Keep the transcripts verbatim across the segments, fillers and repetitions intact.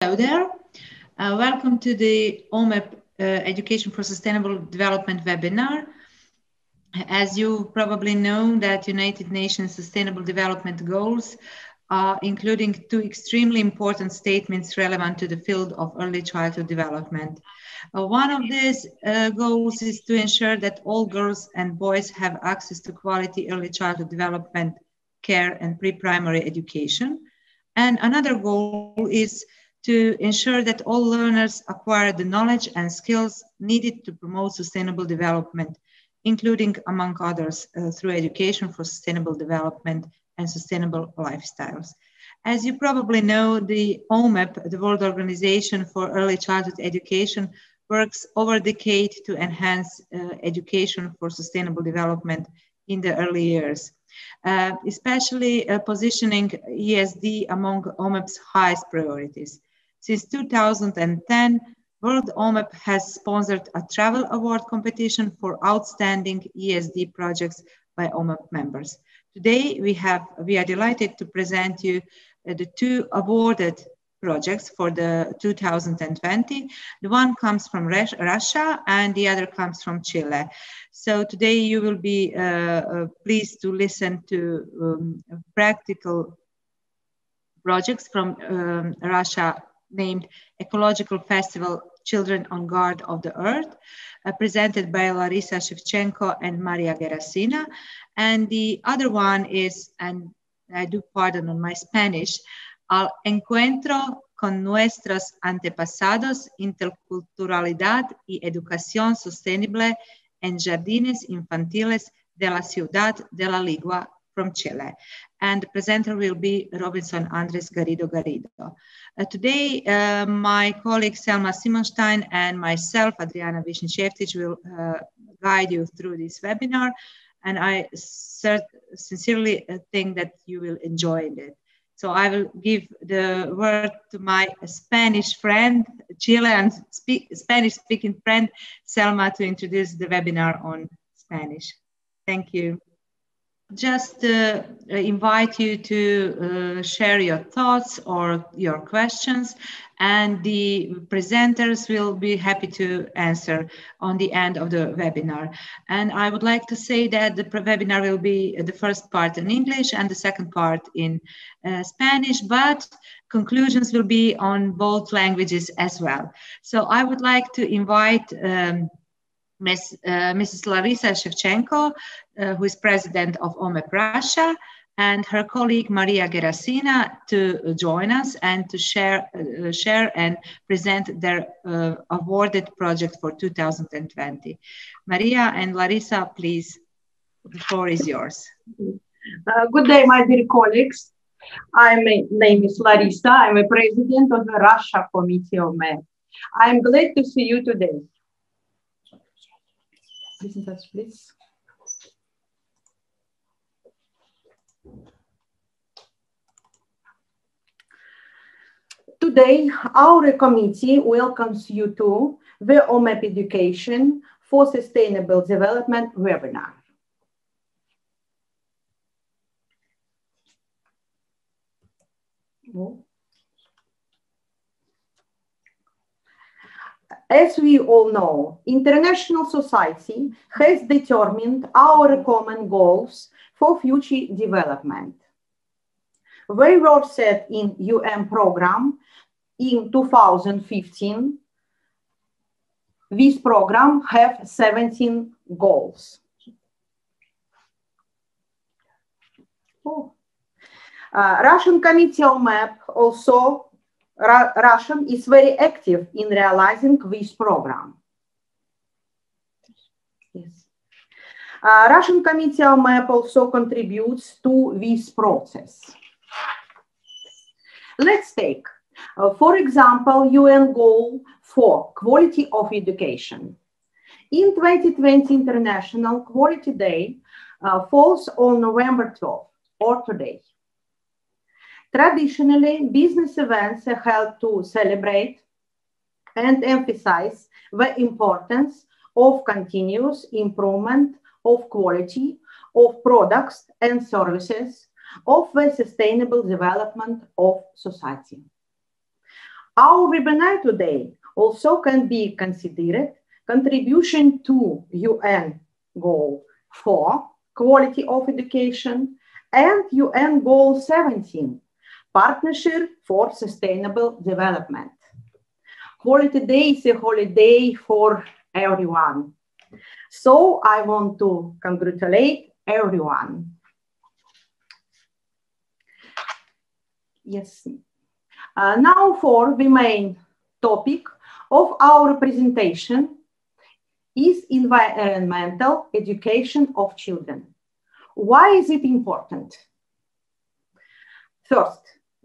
Hello there. Uh, welcome to the O M E P uh, Education for Sustainable Development webinar. As you probably know, that United Nations Sustainable Development Goals, uh, including two extremely important statements relevant to the field of early childhood development. Uh, one of these uh, goals is to ensure that all girls and boys have access to quality early childhood development care and pre-primary education. And another goal is to ensure that all learners acquire the knowledge and skills needed to promote sustainable development, including, among others, uh, through education for sustainable development and sustainable lifestyles. As you probably know, the O M E P, the World Organization for Early Childhood Education, works over a decade to enhance uh, education for sustainable development in the early years. Uh, especially uh, positioning E S D among O M E P's highest priorities. Since two thousand ten, World O M E P has sponsored a travel award competition for outstanding E S D projects by O M E P members. Today, we, have, we are delighted to present you uh, the two awarded projects for the two thousand twenty. The one comes from Russia and the other comes from Chile. So today you will be uh, uh, pleased to listen to um, practical projects from um, Russia named Ecological Festival Children on Guard of the Earth, uh, presented by Larisa Shevchenko and Maria Gerasina. And the other one is, and I do pardon on my Spanish, Al encuentro con nuestros antepasados, interculturalidad y educación sostenible en jardines infantiles de la Ciudad de la Ligua from Chile. And the presenter will be Robinson Andres Garrido Garrido. Uh, today, uh, my colleague Selma Simonstein and myself, Adriana Višnjevtic, will uh, guide you through this webinar. And I sincerely think that you will enjoy it. So I will give the word to my Spanish friend, Chilean speak, Spanish-speaking friend, Selma, to introduce the webinar on Spanish. Thank you. Just uh, invite you to uh, share your thoughts or your questions, and the presenters will be happy to answer on the end of the webinar. And I would like to say that the webinar will be the first part in English and the second part in uh, Spanish, but conclusions will be on both languages as well. So I would like to invite um, Miss, uh, Missus Larisa Shevchenko, uh, who is president of O M E P Russia, and her colleague Maria Gerasina to join us and to share, uh, share and present their uh, awarded project for two thousand twenty. Maria and Larisa, please, the floor is yours. Uh, good day, my dear colleagues. My name is Larisa. I'm a president of the Russia Committee of O M E P. I'm glad to see you today. Listen to us, please. Today, our committee welcomes you to the O M E P Education for Sustainable Development webinar. As we all know, international society has determined our common goals for future development. They were set in U N program in two thousand fifteen. This program has seventeen goals. Oh. Uh, Russian Committee of O M E P also Ra Russian is very active in realizing this program. Yes. Uh, Russian Committee of O M E P also contributes to this process. Let's take, uh, for example, U N goal for quality of education. In twenty twenty International Quality Day uh, falls on November twelfth, or today. Traditionally, business events are held to celebrate and emphasize the importance of continuous improvement of quality of products and services of the sustainable development of society. Our webinar today also can be considered contribution to U N Goal four, Quality of Education, and U N Goal seventeen, Partnership for Sustainable Development. Quality Day is a holiday for everyone. So I want to congratulate everyone. Yes. Uh, now for the main topic of our presentation is environmental education of children. Why is it important? First,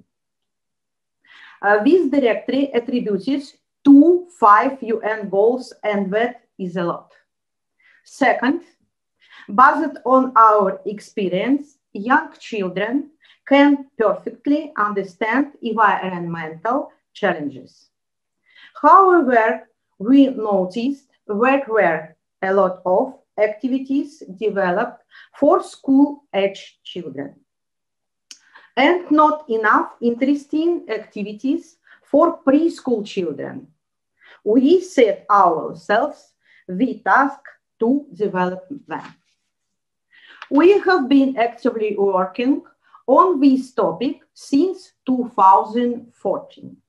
uh, this directory attributes to five U N goals, and that is a lot. Second, based on our experience, young children can perfectly understand environmental challenges. However, we noticed there were a lot of activities developed for school-age children and not enough interesting activities for preschool children. We set ourselves the task to develop them. We have been actively working on this topic since two thousand fourteen.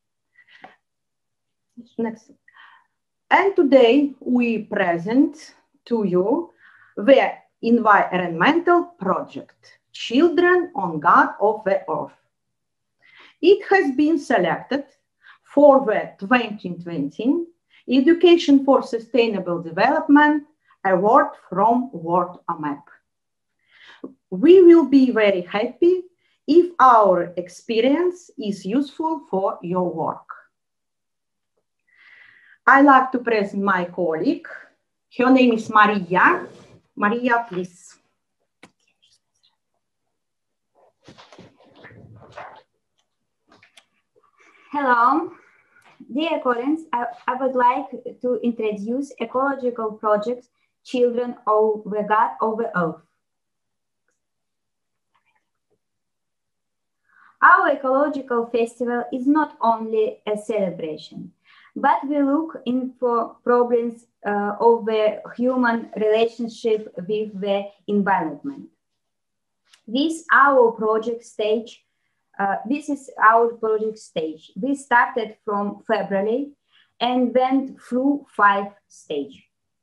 Next. And today we present to you the environmental project, Children on God of the Earth. It has been selected for the twenty twenty Education for Sustainable Development Award from World O M E P. We will be very happy if our experience is useful for your work. I like to present my colleague. Her name is Maria. Maria, please. Hello. Dear colleagues, I, I would like to introduce ecological project Children of the God of the Earth. Our ecological festival is not only a celebration, but we look into problems uh, of the human relationship with the environment. This our project stage. Uh, this is our project stage. We started from February and went through five stages.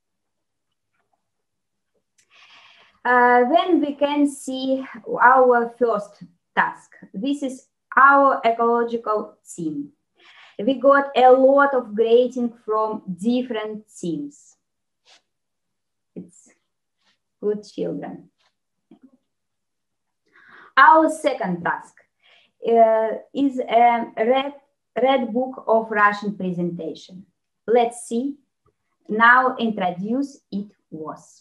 Uh, then we can see our first task. This is our ecological theme. We got a lot of grading from different teams. It's good children. Our second task uh, is a red, red book of Russian presentation. Let's see. Now introduce it was.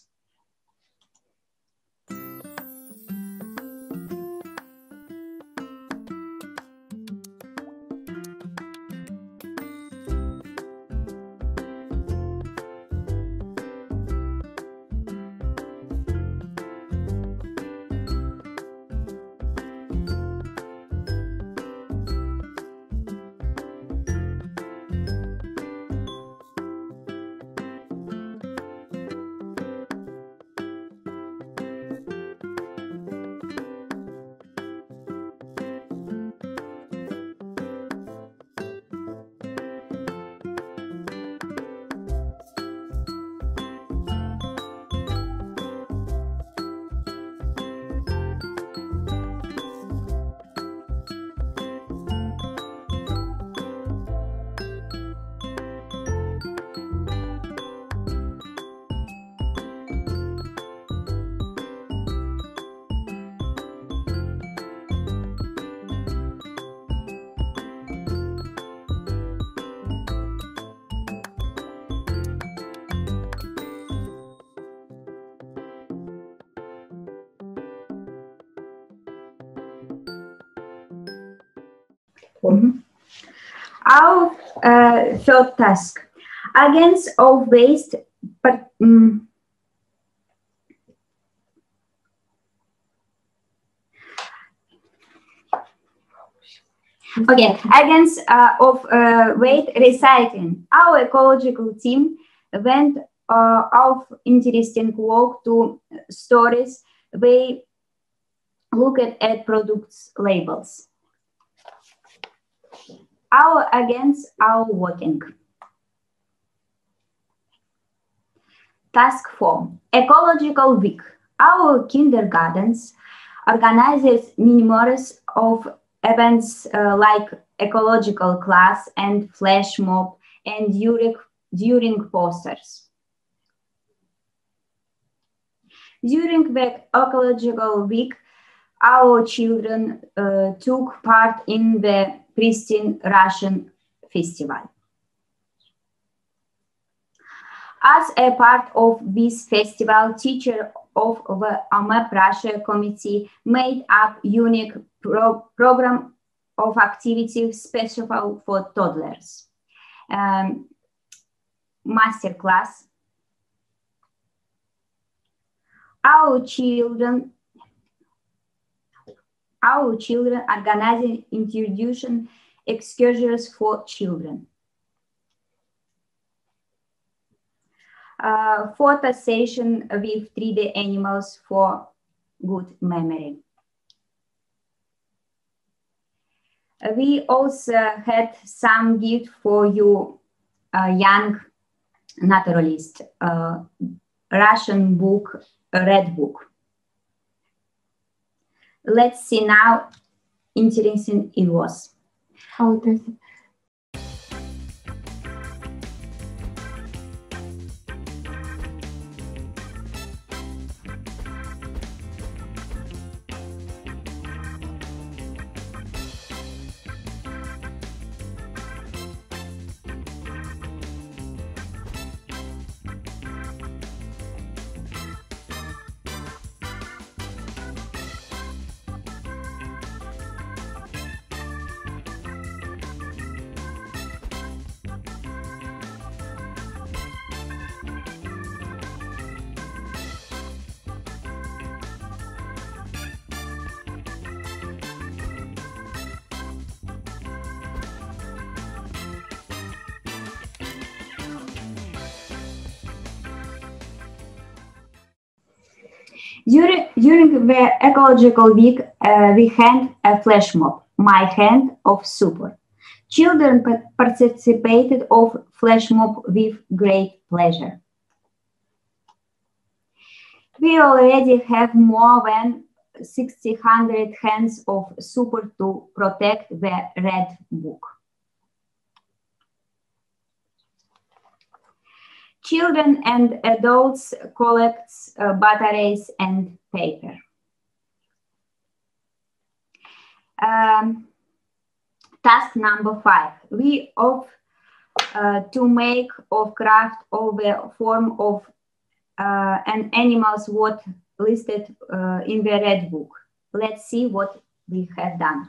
Mm-hmm. Our uh, third task, against of waste, but um, Okay, agents uh, of uh, waste recycling. Our ecological team went uh, off interesting walk to stores. They looked at products labels. Our agents are working. Task four, Ecological Week. Our kindergartens organizes numerous of events uh, like ecological class and flash mob and during, during posters. During the Ecological Week, our children uh, took part in the Pristine Russian Festival. As a part of this festival, teachers of the O M E P Russia committee made up unique pro program of activities special for toddlers. Um, Masterclass. Our children, our children organizing introduction excursions for children. Uh, photo session with three D animals for good memory. Uh, we also had some gift for you, uh, young naturalist, uh, Russian book, Red Book. Let's see now, interesting it was. How does it? During, during the Ecological Week, uh, we had a flash mob, My Hand of Support. Children participated of flash mob with great pleasure. We already have more than six hundred hands of support to protect the Red Book. Children and adults collect uh, batteries and paper. Um, task number five. We have uh, to make of craft of the form of uh, an animals what listed uh, in the Red Book. Let's see what we have done.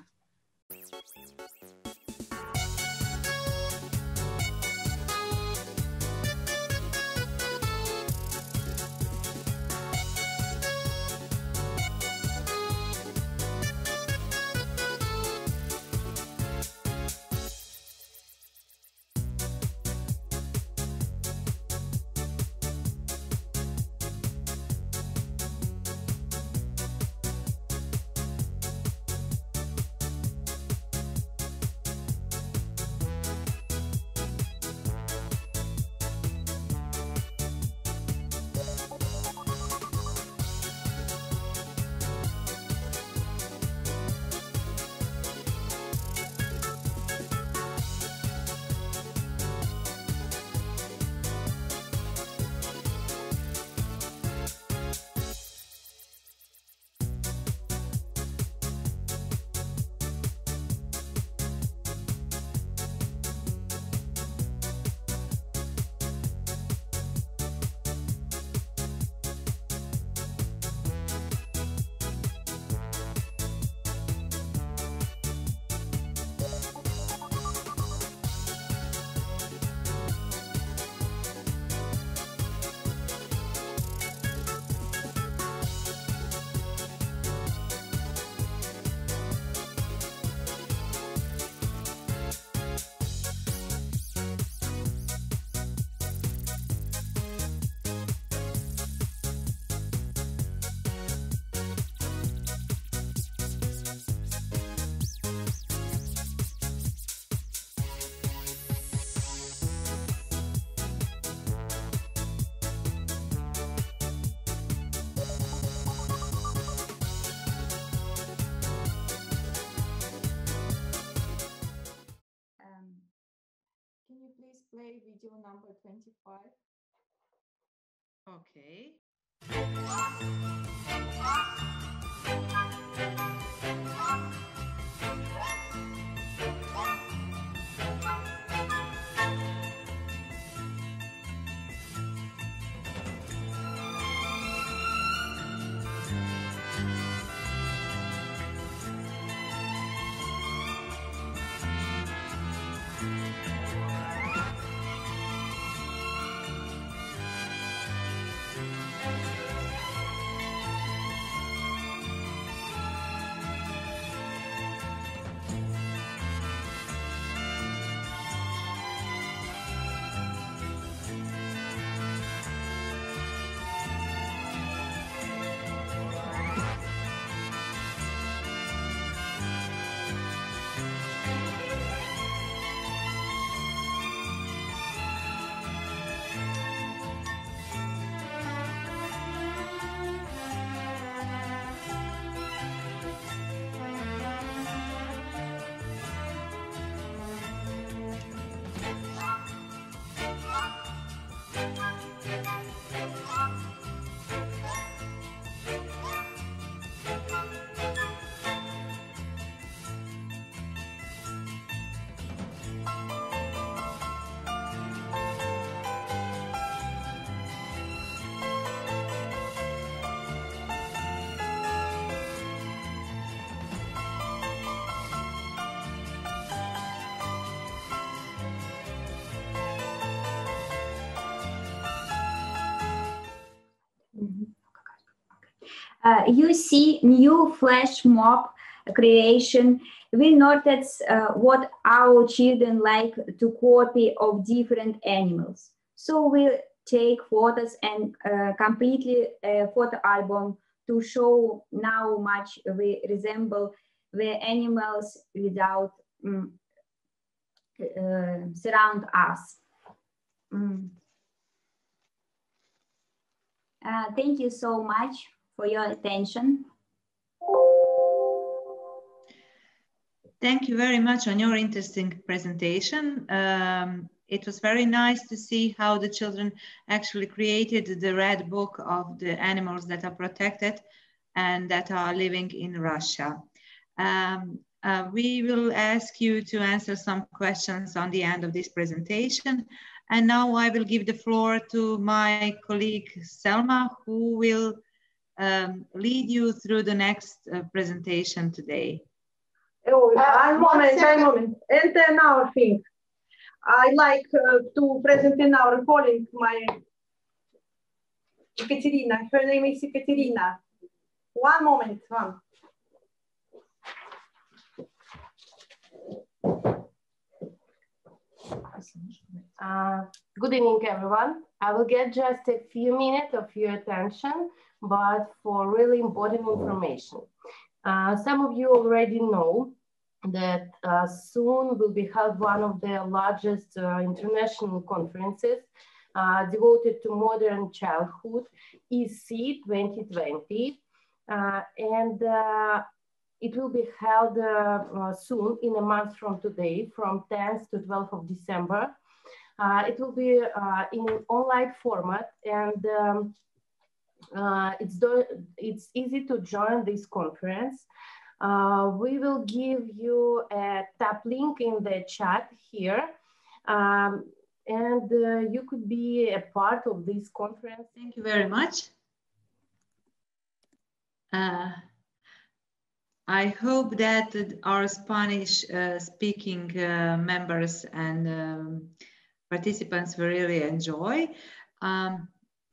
play video number twenty-five. Okay. Uh, you see new flash mob creation. We noticed uh, what our children like to copy of different animals. So we take photos and uh, completely a photo album to show how much we resemble the animals without um, uh, surround us. Mm. Uh, thank you so much for your attention. Thank you very much on your interesting presentation. Um, it was very nice to see how the children actually created the red book of the animals that are protected and that are living in Russia. Um, uh, we will ask you to answer some questions on the end of this presentation. And now I will give the floor to my colleague Selma, who will um, lead you through the next uh, presentation today. Oh, uh, one moment, one moment. And then our thing. I like uh, to present in our colleague, my Ekaterina. Her name is Ekaterina. One moment, one. Uh, good evening, everyone. I will get just a few minutes of your attention, but for really important information. Uh, some of you already know that uh, soon will be held one of the largest uh, international conferences uh, devoted to modern childhood, E C twenty twenty. Uh, and uh, it will be held uh, uh, soon, in a month from today, from tenth to twelfth of December. Uh, it will be uh, in online format, and um, uh, it's, do it's easy to join this conference. Uh, we will give you a tap link in the chat here, um, and uh, you could be a part of this conference. Thank you very much. Uh, I hope that our Spanish uh, speaking uh, members and um, participants will really enjoy. Um,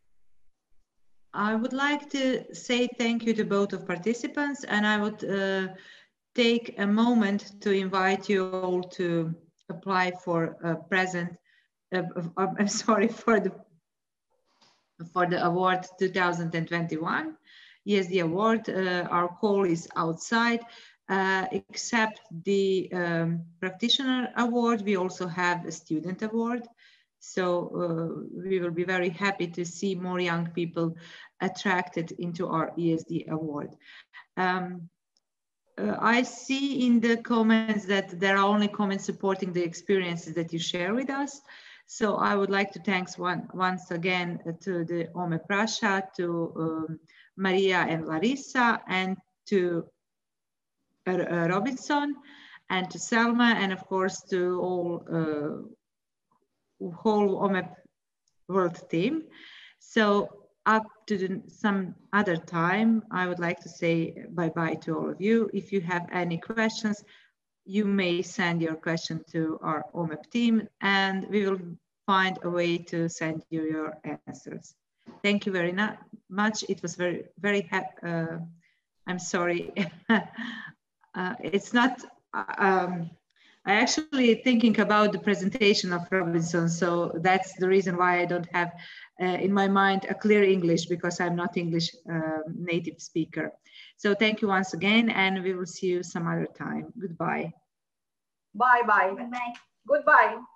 I would like to say thank you to both of participants, and I would uh, take a moment to invite you all to apply for a present, uh, uh, I'm sorry, for the, for the award two thousand twenty-one. Yes, the award, uh, our call is outside. Uh, except the um, practitioner award, we also have a student award. So uh, we will be very happy to see more young people attracted into our E S D award. Um, uh, I see in the comments that there are only comments supporting the experiences that you share with us. So I would like to thank one, once again to the O M E P Russia, to um, Maria and Larissa, and to uh, uh, Robinson, and to Selma, and of course to all uh, whole O M E P World team. So up to the, some other time, I would like to say bye-bye to all of you. If you have any questions, you may send your question to our O M E P team, and we will find a way to send you your answers. Thank you very much. It was very, very happy. Uh, I'm sorry. uh, it's not, um, I actually thinking about the presentation of Robinson, so that's the reason why I don't have uh, in my mind a clear English, because I'm not English uh, native speaker. So thank you once again, and we will see you some other time. Goodbye. Bye bye. Bye. Goodbye.